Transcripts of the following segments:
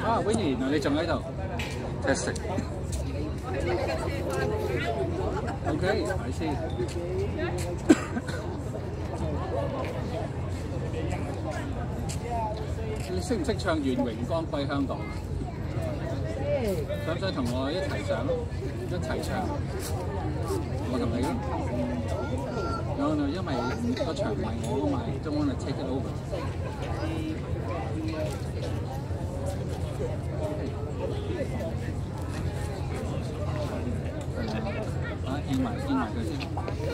啊 ，Winnie， 原來你仲喺度 testing。OK， I see。你識唔識唱《願榮光歸香港》？想唔想同我一齊上？一齊唱。我同你咯。No， 因為個場唔係我嘛 ，don't wanna take it over。見埋佢先。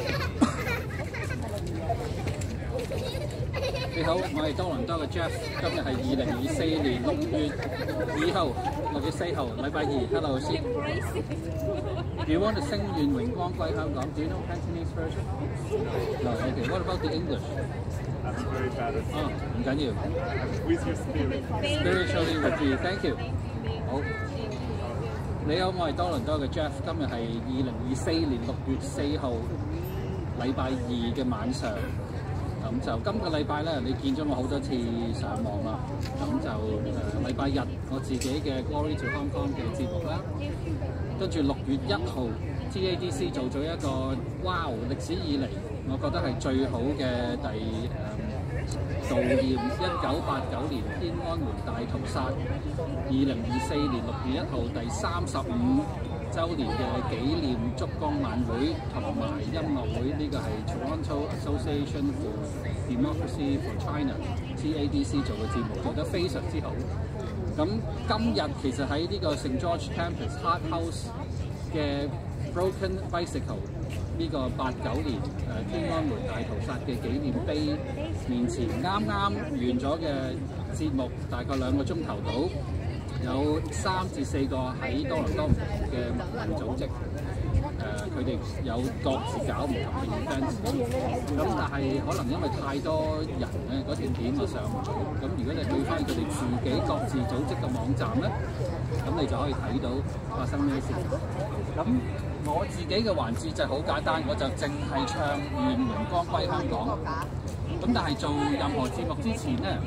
你好，我係多倫多嘅 Jeff， 今日係2024年6月2號，6月4號，禮拜二。Hello， 先。Do you want to sing 願榮光歸香港 ？Do you know Cantonese version? No. Okay. What about the English? I'm very bad at singing. 唔緊要。 With your spirit. Spiritually with you. Thank you. 好。你好，我係多倫多嘅 Jeff， 今日係2024年6月4號，禮拜二嘅晚上。咁就今個禮拜咧，你見咗我好多次上網啦。咁就禮拜日我自己嘅 Glory to Hong Kong 嘅節目啦。跟住6月1號 TADC 做咗一個歷史以嚟我覺得係最好嘅悼念1989年天安門大屠殺，2024年6月1號第35週年嘅紀念燭光晚會同埋音樂會，呢個係 Toronto Association for Democracy for China TADC 做嘅節目，做得非常之好。咁今日其實喺呢個聖 George Campus Hart House 嘅 Broken Bicycle 呢個89年天安門大屠殺嘅紀念碑面前，啱啱完咗嘅節目，大概2個鐘頭到，有3至4個喺多倫多唔同嘅民組織，佢哋有各自搞唔同嘅 event， 咁但係可能因為太多人咧，嗰條片我上唔到，咁如果你去翻佢哋自己各自組織嘅網站咧，咁你就可以睇到發生咩事。咁我自己嘅環節就係好簡單，我就淨係唱願榮光歸香港。咁但係做任何節目之前咧，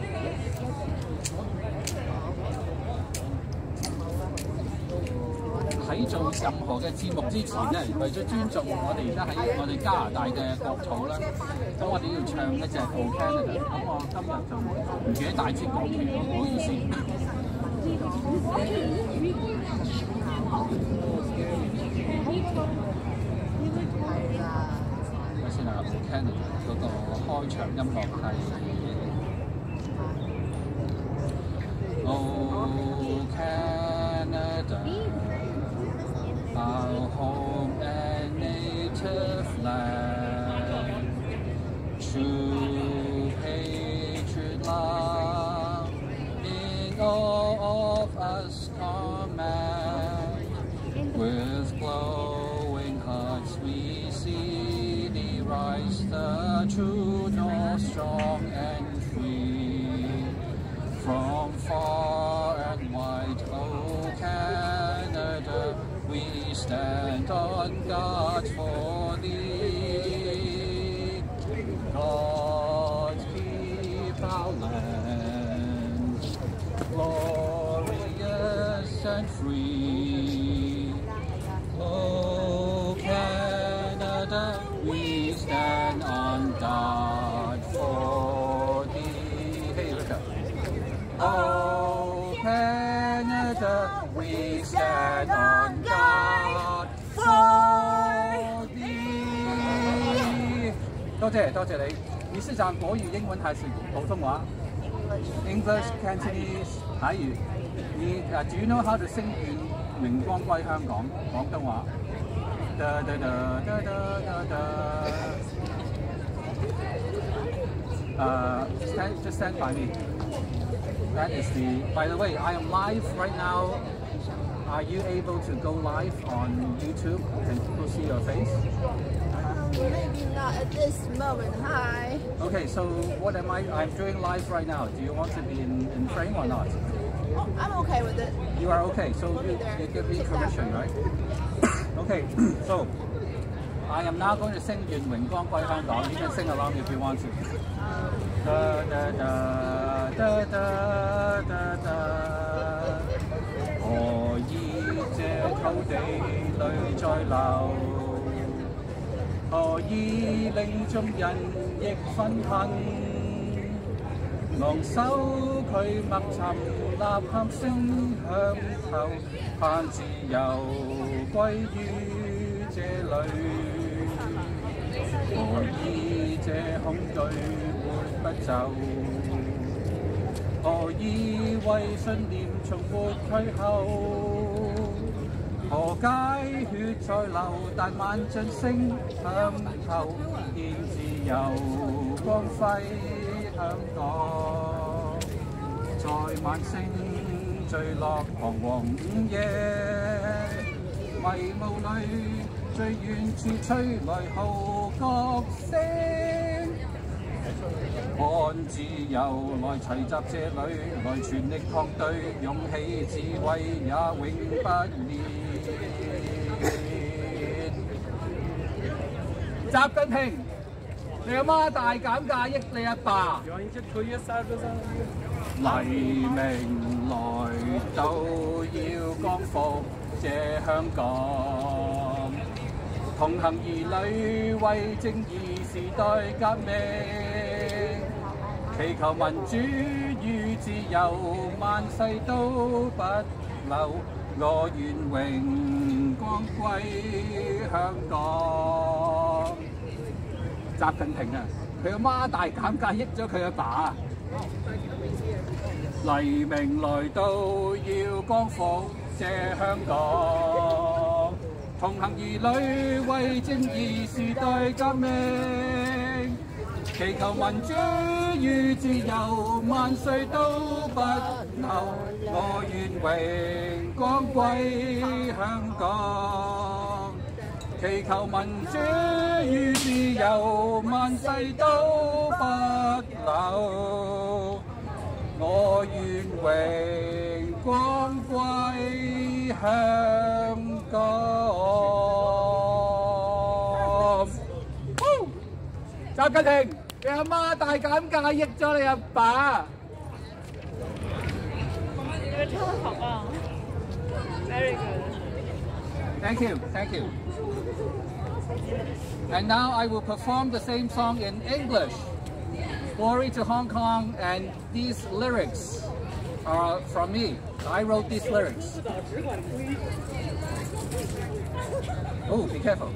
喺做任何嘅節目之前咧，為咗尊重我哋而家喺我哋加拿大嘅國土啦，咁我哋要唱一隻《O Canada》。咁我今日就唔記得帶支國旗，唔好意思。睇先啊，《O Canada》嗰個開場音樂係O Canada。Our home and native land, true patriot love, in all of us command. With glowing hearts we see thee rise, the true north, strong and free. From far and wide, O Canada, we stand on guard for thee. God keep our land glorious and free. Oh Canada, we stand on guard for thee. Hey, look up. Oh Canada, we stand on guard for thee。多謝你。你是講國語、英文還是普通話 ？English, Cantonese, 台語。你Do you know how to sing 願榮光歸香港？廣東話。Just stand by me. That is By the way, I am live right now. Are you able to go live on YouTube? Can people see your face? Maybe not at this moment. Hi. Okay, so what am I? I'm doing live right now. Do you want to be in frame or not? Oh, I'm okay with it. You are okay. So you give me permission, right? Okay. So I am now going to sing 願榮光歸香港. You can sing along if you want to. Da da da da da da da. 土地裏再流，何以令眾人亦憤恨？昂首佢默沉，吶喊聲響透，盼自由歸於這裏。何以這恐懼會不走？何以為信念從沒退後？何解血在流，但萬盡聲響透，見自由光輝香港。在晚星墜落彷徨午夜，迷霧裏最遠處吹來號角聲。看自由來齊集這裏，來全力抗對，勇氣智慧也永不滅。習近平，你阿媽大減價益你阿爸。黎明來到要光復這香港，同行兒女為正義時代革命，祈求民主與自由萬世都不朽，我願榮光歸香港。習近平啊，佢阿媽大減價益咗佢阿爸。黎明來到要光復這香港，同行兒女為正義時代革命，祈求民主與自由萬歲都不朽，我願榮光歸香港，祈求民主與自由萬世都不朽，我願榮光歸香港。習近平，你阿媽大減價益咗你阿爸。 你們唱得好棒 ，very good. Thank you, thank you. And now I will perform the same song in English. Glory to Hong Kong, and these lyrics are from me. I wrote these lyrics. Oh, be careful.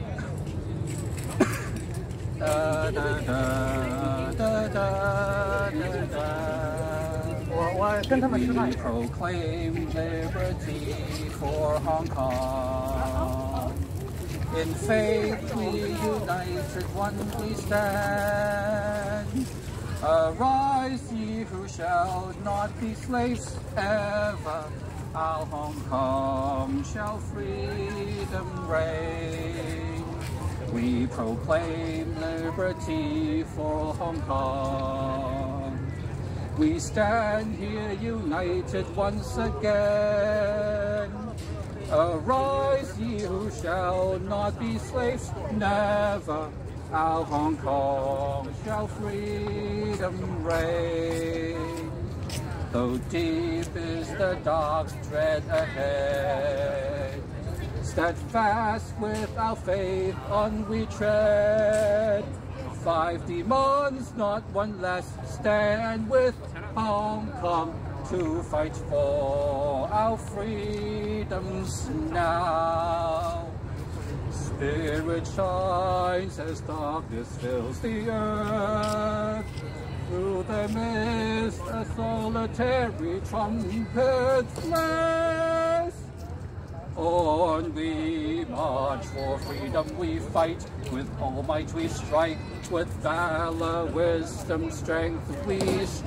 Da, da, da, da, da, da, da. We proclaim liberty for Hong Kong. In faith we united one we stand. Arise, ye who shall not be slaves ever. Our Hong Kong shall freedom reign. We proclaim liberty for Hong Kong. We stand here united once again. Arise, ye who shall not be slaves, never. Our Hong Kong shall freedom reign. Though deep is the dark dread ahead, steadfast with our faith on we tread. 5 demons, not one less, stand with Hong Kong to fight for our freedoms now. Spirit shines as darkness fills the earth. Through the mist a solitary trumpet blares. On we march, for freedom we fight. With all might we strike, with valor, wisdom, strength we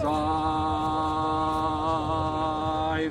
strive.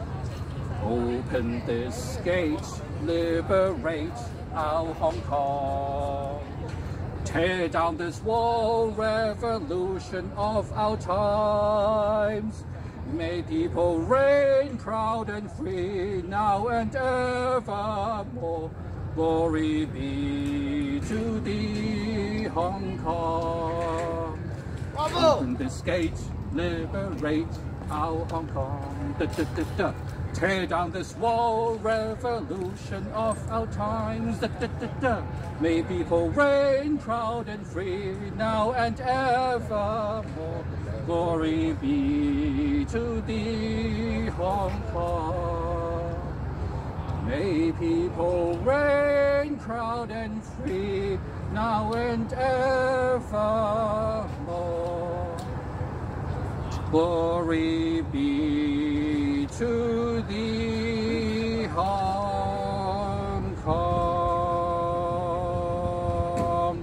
Open this gate, liberate our Hong Kong. Tear down this wall, revolution of our times. May people reign proud and free now and evermore. Glory be to thee, Hong Kong. Open this gate, liberate our Hong Kong. Da, da, da, da. Tear down this wall, revolution of our times. Da, da, da, da. May people reign proud and free now and evermore. Glory be to thee, Hong Kong. May people reign proud and free now and evermore. Glory be to thee, Hong Kong.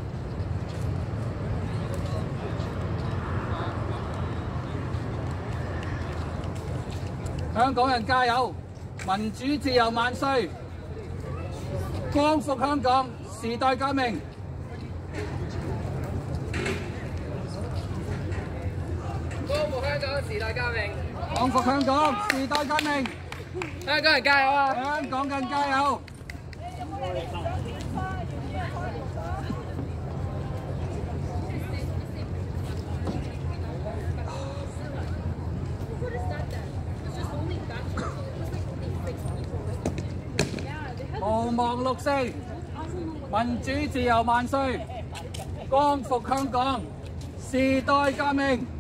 香港人加油！民主自由萬歲！光復香港，時代革命！ 光復香港，時代革命！ 光復香港，時代革命！ 香港人加油啊！ 香港人加油！毋忘六四，民主自由萬歲，光復香港，時代革命。